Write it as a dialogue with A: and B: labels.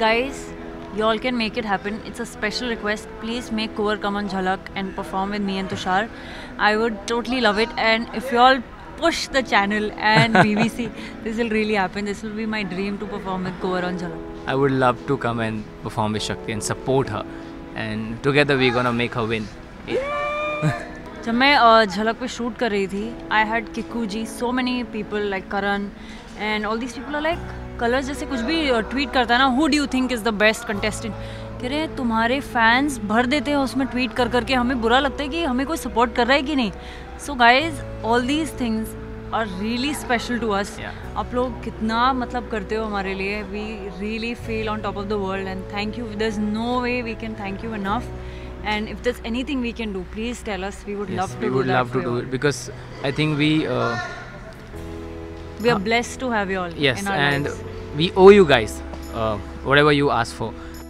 A: Guys, you all can make it happen. It's a special request. Please make Kuvar come on Jhalak and perform with me and Tushar. I would totally love it. And if you all push the channel and BBC, this will really happen. This will be my dream to perform with Kuvar on Jhalak.
B: I would love to come and perform with Shakti and support her. And together we're gonna make her win.
A: जब मैं झलक पे shoot कर रही थी, I had Kiku ji, so many people like Karan and all these people are like Colors जैसे कुछ भी ट्वीट करता है ना, who do you think is the best contestant, कह रहे हैं तुम्हारे फैंस भर देते हैं उसमें ट्वीट कर करके, हमें बुरा लगता है कि हमें कोई सपोर्ट कर रहा है कि नहीं. So guys, all these things are really special to us. आप लोग कितना मतलब करते हो हमारे लिए. We really feel on top of the world and thank you. There is no way we can thank you enough. And if there's anything we can do, please tell us. We would love to do that.
B: We would love to do it because I think we
A: are blessed to have you all in our lives.
B: And we owe you guys whatever you ask for.